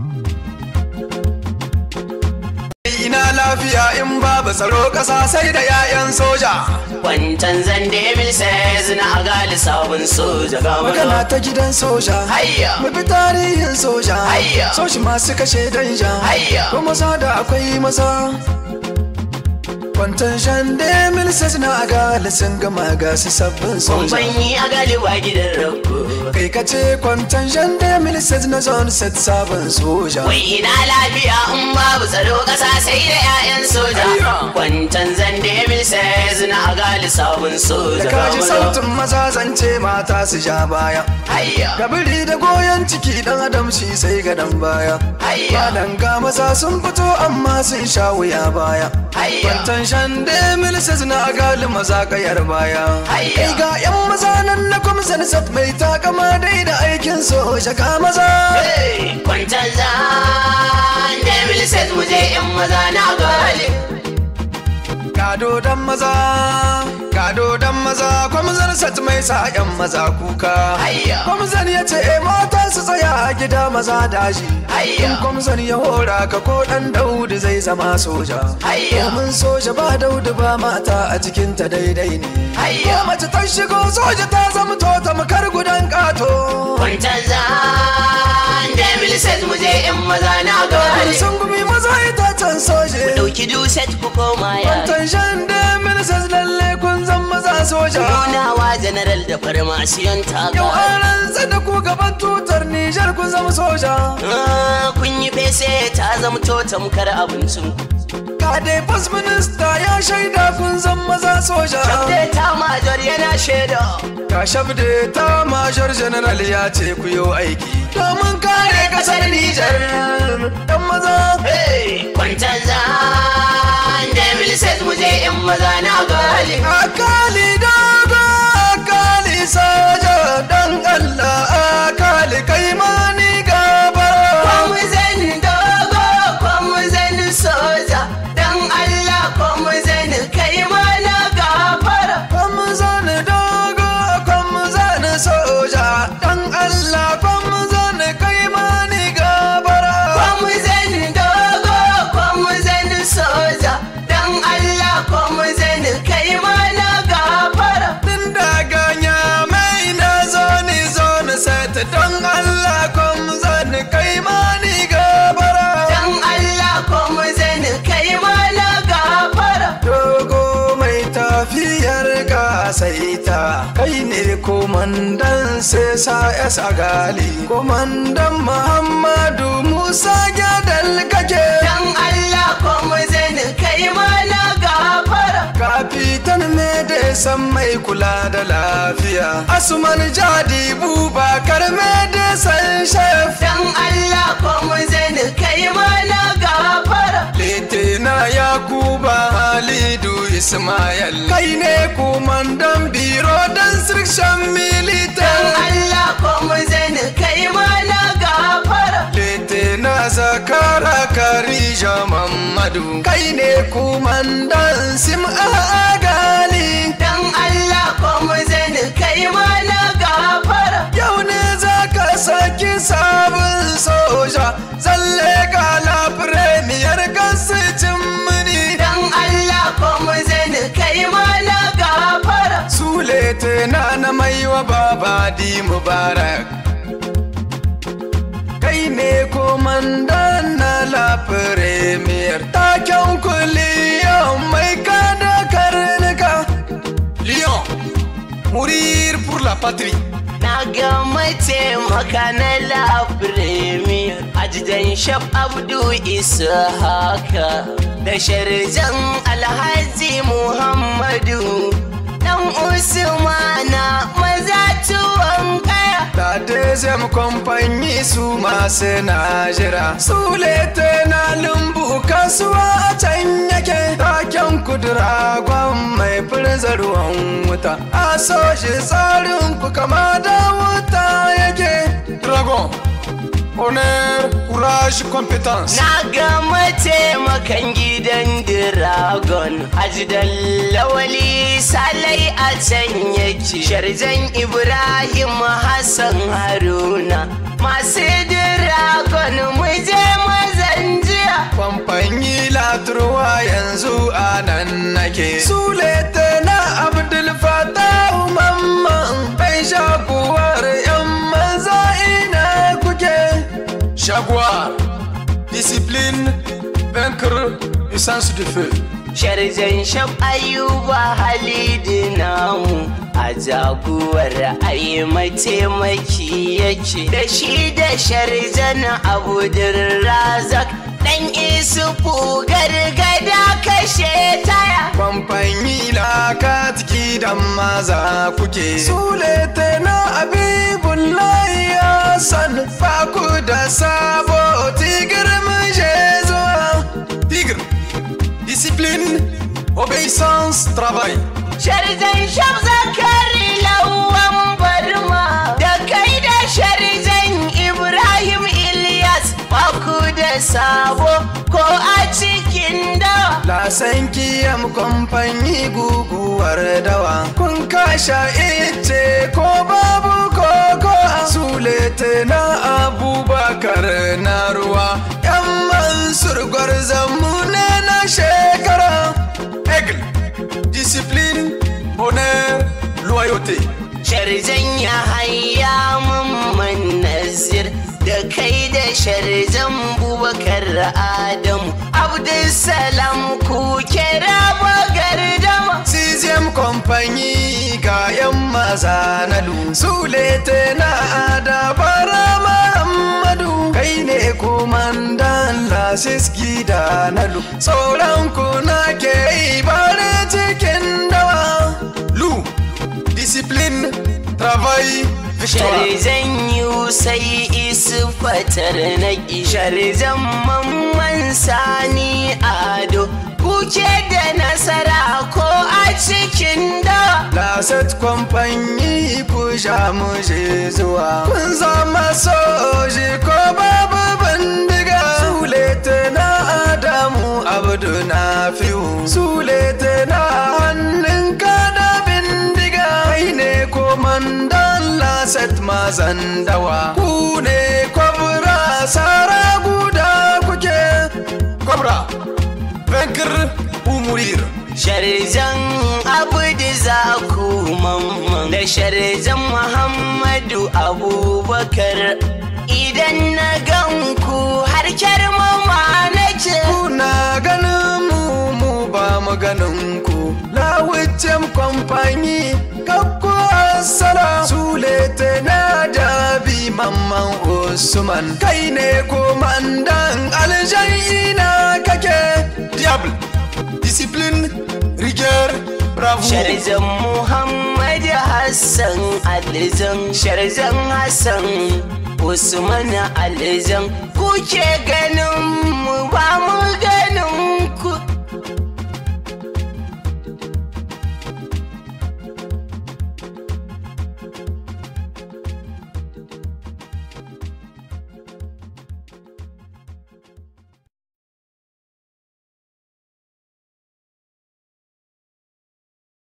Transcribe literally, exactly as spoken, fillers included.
Ina lafiya in babu tsaro ƙasa sai da 'ya'yan soja. Kwantan zande mil says na agali sabon soja. Magana ta gidan soja. Hayya. Mu bi tarihin soja. Hayya. Soshi masu kashe danja. Hayya. Ko maza da akwai maza. Kwantan shande mil says na agali sun gama ga su sabbin soja. Kumfanyi agali wa gidan rago. Kai ka ce kwantan shande mil says na zone set sabon soja. Wai ina lafiya in babu tsaro ƙasa sai da 'ya'yan soja. Kwantan zande mil says na agali sabon soja. Da kaji sautin maza zance mata su ja baya. Hayya. Kabiri da goyon ciki dan adam shi sai ga dan baya. Hayya. Madan ga maza sun fito amma sun sha wuya baya. Hayya. Kwantan shande mil says na agali maza kayar baya. Hayya. Kai ga 'yan maza nan na kwamsan sat mai takama dai da aikin soja ka maza. Hey, kwantan zande mil says mu je 'yan maza na agali. Gado dan maza, gado dan maza, kwamzan sat mai sa 'yan maza kuka. Hayya. Kwamzan ya ce e mata su tsaya a gida maza daji. Hayya. In kwamzan ya hora ka ko dan Daudu zai zama soja. Hayya. Domin soja ba Daudu ba mata a cikinta daidai ne. Hayya. Ko mace ta shigo soja ta zama to tamkar gudan kato. Kwantan zande mil says mu je 'yan maza na agali. Sun gumi maza itacen soje. Dauki duset ku koma ya. Kwantan shande mil says lalle kun zan maza soja. Nunawa general da farmasiyon Yau taga. an rantsa da ku gaban tutar Nijar kun zama soja. Ah, kun yi fese ta zamto tamkar abincin. Ka dai first minister ya shaida kun zan maza soja. Shabde ta major yana shaida. Ka shabde ta major general ya ce ku yi aiki. Domin kare kasar Nijar. Dan maza. Hey, kwantan zande mil says mu je 'yan maza na agali. Akali dogo akali soja dan Allah akali kai mani gaba. Kwamu zani dogo, kwamu zani soja. Dan Allah kwamu zani kai mana gafara. Kwamu zani dogo kwamu zani soja dan Allah kwamu zani kai mani gabara. Kwamu zani dogo, kwamu zani soja. Dan Allah kwamu zani kai mana gafara. Din daga nyamai na zoni zoni set dan Allah kwamu zani kai mani gabara. Dan Allah kwamu zani kai mana gafara. Dogo mai tafiyar gasaita kai ne komandan sai sa es agali. Komandan Muhammadu Musa Gyadal kake. Dan Allah kwamu zani kai mana gafara. Kafitan me da san mai kula da lafiya. Asuman Jadi Bubakar me da san chef. Dan Allah kwamu zani kai mana gafara. Litina Yakuba Halidu Ismail kai ne komandan biro dan sirkshan Dan militan. Allah kwamu zani kai mana gafara. Litina Zakara Karija Mamadu kai ne komandan sim agali. Dan Allah kwamu zani kai mana gafara. Yau ne za ka saki sabon soja zalle kala premier gasicin mini. Dan Allah kwamu zani kai mana gafara. Sulete na na maiwa babadi mubarak kai ne komandan na la premier taken kuliyan mai kada karnuka. Lyon, mourir pour la patrie. Na ga mataimaka na la premier ajidan shaf Abdu Ishaka da sharjan Alhaji Muhammadu dan Usmana maza tuwon kaya. Da dezem kompanyi su masu najira. Sulete na lumbu kasuwa a can yake. Taken kudura gwan mai firza ruwan wuta. A soji tsarin ku kama da wuta yake. Dragon, honneur, courage, compétence. Na ga mataimakan gidan Dragon Ajidan Lawali Salai a can yake. Sharjan Ibrahim Hassan Haruna masu Dragon mu je Jaguar, discipline, vaincre le sens du feu. Sharzan shab Ayuba Halidi namu a jaguwar ai mataimaki yake da shi da Sharzan Abdulrazak dan Isufu gargada kashe taya. Kwamfani la katiki da maza kuke. Sulete na Abibullahi Hassan faku da sabo tigir mun je zuwa. Tigir, discipline, obéissance, travail. Sharzan shab Zakari Lawan Barma da kai da Sharzan Ibrahim Ilyas faku da sabo ko a cikin dawa. Lasanki yam kwamfani guguwar dawa. Kun kasha ice ko babu koko. Sulete na Abubakar na ruwa. Yan Mansur gwarzonmu ne na shekara. Aigle, discipline, honneur, loyauté. Sharzan ya haya Mamman Nazir da kai da Sharzan Bubakar Adamu Abdulsalam ku kira bagardama. Sixième compagnie kayan maza na lu. Sulete na Adabara Muhammadu. Kai ne komandan lasiski da na lu. Sauran ku na ke ibare cikin dawa. Lu, discipline, travail, victoire. Sharzan Yusai Isu fatar naki. Sharzan Mamman Sani Ado kuke da nasara ko a cikin da. Laset kwamfani ku sha mu je zuwa. Kun zama soji ko babu bindiga. Sulete na Adamu Abdu Nafiu. Sulete na hannunka da bindiga. Kai ne komandan Laset mazan dawa. Ku ne kwabra sara guda kuke. Kwabra, vaincre ou mourir. Sharzan Abdu Zaku Mamman da Sharzan Muhammadu Abubakar. Idan na gan ku har kyarmama nake. Kuna ganin mu mu ba mu ganin ku. Lawucin kwamfani kakku asala. Sulete na Jabi Mamman Usman. Kai ne komandan aljan ina kake. Diable, discipline, rigueur, bravo. Sharzan Muhammad Hassan Alizan. Sharzan Hassan Usman Alizan kuke ganin mu ba mu ga